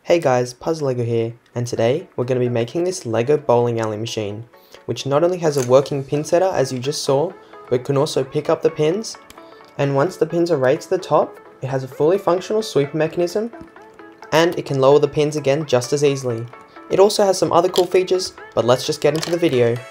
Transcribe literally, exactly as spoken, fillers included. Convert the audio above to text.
Hey guys, PuzzLEGO here, and today we're going to be making this LEGO bowling alley machine, which not only has a working pin setter as you just saw, but can also pick up the pins, and once the pins are raised to the top, it has a fully functional sweep mechanism, and it can lower the pins again just as easily. It also has some other cool features, but let's just get into the video.